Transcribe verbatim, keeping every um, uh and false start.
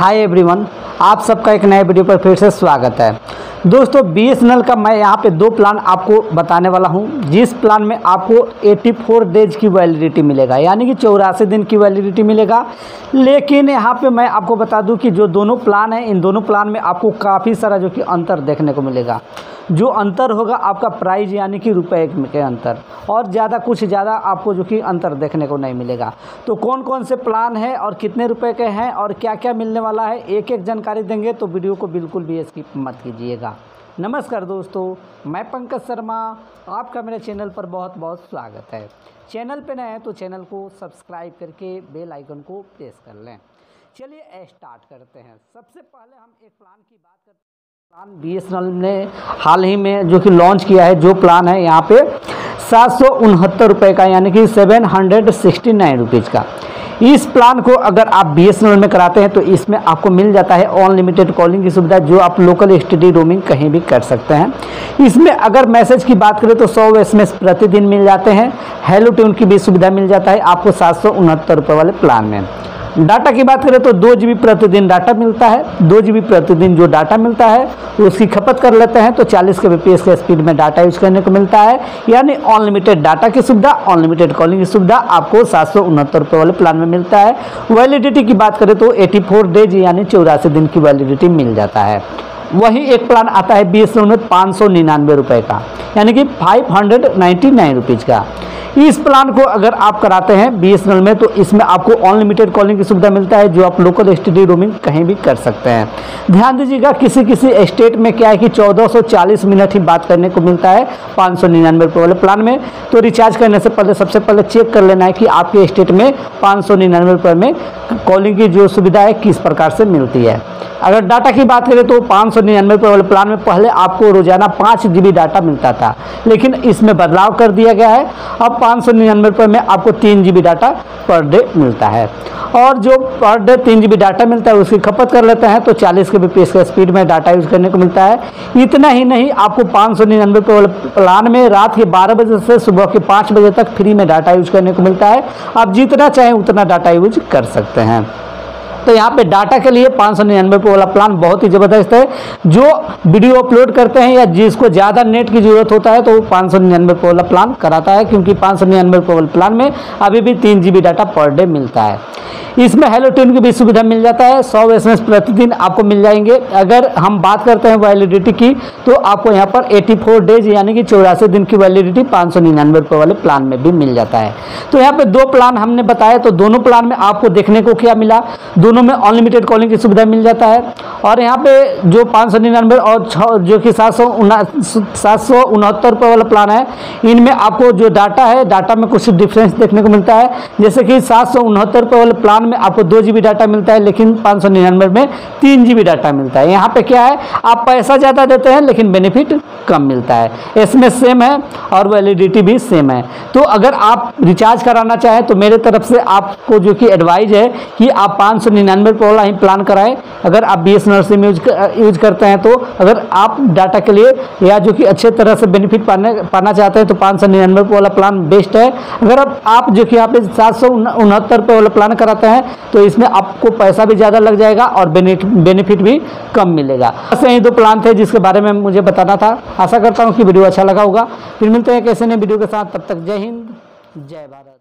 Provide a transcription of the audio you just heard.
Hi everyone, आप सबका एक नए वीडियो पर फिर से स्वागत है। दोस्तों, बी एस एन एल का मैं यहाँ पे दो प्लान आपको बताने वाला हूँ, जिस प्लान में आपको चौरासी डेज की वैलिडिटी मिलेगा, यानी कि चौरासी दिन की वैलिडिटी मिलेगा। लेकिन यहाँ पे मैं आपको बता दूँ कि जो दोनों प्लान हैं, इन दोनों प्लान में आपको काफ़ी सारा जो कि अंतर देखने को मिलेगा। जो अंतर होगा आपका प्राइस यानी कि रुपए के अंतर, और ज़्यादा कुछ ज़्यादा आपको जो कि अंतर देखने को नहीं मिलेगा। तो कौन कौन से प्लान है और कितने रुपए के हैं और क्या क्या मिलने वाला है, एक एक जानकारी देंगे, तो वीडियो को बिल्कुल भी स्किप मत कीजिएगा। नमस्कार दोस्तों, मैं पंकज शर्मा, आपका मेरे चैनल पर बहुत बहुत स्वागत है। चैनल पे नए हैं तो चैनल को सब्सक्राइब करके बेल आइकन को प्रेस कर लें। चलिए स्टार्ट करते हैं। सबसे पहले हम एक प्लान की बात करते हैं। Plan B S N L ने हाल ही में जो कि लॉन्च किया है, जो प्लान है यहाँ पे सात सौ उनहत्तर रुपये का, यानी कि seven hundred sixty nine rupees का। इस प्लान को अगर आप बी एस एन एल में कराते हैं तो इसमें आपको मिल जाता है अनलिमिटेड कॉलिंग की सुविधा, जो आप local S T D roaming कहीं भी कर सकते हैं। इसमें अगर मैसेज की बात करें तो सौ एस एम एस प्रतिदिन मिल जाते हैं। हेलो ट्यून की भी सुविधा मिल जाता है आपको सात सौ उनहत्तर रुपये वाले प्लान में। डाटा की बात करें तो दो जी बी प्रतिदिन डाटा मिलता है। दो जी बी प्रतिदिन जो डाटा मिलता है उसकी खपत कर लेते हैं तो चालीस के बी पी एस के स्पीड में डाटा यूज करने को मिलता है, यानी अनलिमिटेड डाटा की सुविधा, अनलिमिटेड कॉलिंग की सुविधा आपको सात सौ उनहत्तर रुपये वाले प्लान में मिलता है। वैलिडिटी की बात करें तो चौरासी डेज यानी चौरासी दिन की वैलिडिटी मिल जाता है। वहीं एक प्लान आता है बी एस एन एल में पाँच सौ निन्यानवे रुपये का, यानी कि five hundred ninety nine rupees का। इस प्लान को अगर आप कराते हैं बी एस एन एल में तो इसमें आपको अनलिमिटेड कॉलिंग की सुविधा मिलता है, जो आप local S T D roaming कहीं भी कर सकते हैं। ध्यान दीजिएगा, किसी किसी स्टेट में क्या है कि चौदह सौ चालीस मिनट ही बात करने को मिलता है पाँच सौ निन्यानवे रुपये वाले प्लान में। तो रिचार्ज करने से पहले सबसे पहले चेक कर लेना है कि आपके स्टेट में पाँच सौ निन्यानवे रुपये में कॉलिंग की जो सुविधा है किस प्रकार से मिलती है। अगर डाटा की बात करें तो पाँच सौ निन्यानवे रुपये वाले प्लान में पहले आपको रोजाना पाँच जी बी डाटा मिलता था, लेकिन इसमें बदलाव कर दिया गया है। अब पाँच सौ निन्यानवे रुपये में आपको तीन G B data per day मिलता है, और जो पर डे तीन जी बी डाटा मिलता है उसकी खपत कर लेते हैं तो चालीस के बी पी एस के स्पीड में डाटा यूज करने को मिलता है। इतना ही नहीं, आपको पाँच सौ निन्यानवे रुपये वाले प्लान में रात के बारह बजे से सुबह के पाँच बजे तक फ्री में डाटा यूज करने को मिलता है। आप जितना चाहें उतना डाटा यूज कर सकते हैं। तो यहाँ पे डाटा के लिए पाँच सौ निन्यानवे रुपये वाला प्लान बहुत ही ज़बरदस्त है। जो वीडियो अपलोड करते हैं या जिसको ज़्यादा नेट की ज़रूरत होता है तो वो पाँच सौ निन्यानवे रुपये वाला प्लान कराता है, क्योंकि पाँच सौ निन्यानवे रुपये वाले प्लान में अभी भी तीन G B data per day मिलता है। इसमें हेलो ट्यून की भी सुविधा मिल जाता है। सौ एस एम एस प्रतिदिन आपको मिल जाएंगे। अगर हम बात करते हैं वैलिडिटी की तो आपको यहाँ पर चौरासी डेज यानी कि चौरासी दिन की वैलिडिटी पाँच सौ निन्यानवे रुपये वाले प्लान में भी मिल जाता है। तो यहाँ पे दो प्लान हमने बताया, तो दोनों प्लान में आपको देखने को क्या मिला, दोनों में अनलिमिटेड कॉलिंग की सुविधा मिल जाता है। और यहाँ पे जो पाँच सौ निन्यानवे और जो कि सात सौ सात सौ उनहत्तर रुपये वाला प्लान है, इनमें आपको जो डाटा है, डाटा में कुछ डिफरेंस देखने को मिलता है। जैसे कि सात सौ उनहत्तर रुपये वाले प्लान में आपको दो जी बी डाटा मिलता है, लेकिन पाँच सौ निन्यानवे में तीन जी बी डाटा मिलता है। यहाँ पे क्या है, आप पैसा ज़्यादा देते हैं लेकिन बेनिफिट कम मिलता है। एस एम एस सेम है और वैलिडिटी भी सेम है। तो अगर आप रिचार्ज कराना चाहें तो मेरे तरफ से आपको जो कि एडवाइज है कि आप पाँच सौ निन्यानवे रुपये वाला ही प्लान कराएं। अगर आप B S N L sim use use करते हैं तो अगर आप डाटा के लिए या जो कि अच्छे तरह से बेनिफिट पाने पाना चाहते हैं तो पाँच सौ निन्यानवे रुपये वाला प्लान बेस्ट है। अगर आप, आप जो कि यहाँ पे सात सौ उनहत्तर रुपये वाला प्लान कराते हैं तो इसमें आपको पैसा भी ज़्यादा लग जाएगा और बेनिफिट भी कम मिलेगा। ऐसे ही दो प्लान थे जिसके बारे में मुझे बताना था। आशा करता हूँ कि वीडियो अच्छा लगा होगा। फिर मिलते हैं कैसे नए वीडियो के साथ, तब तक जय हिंद, जय भारत।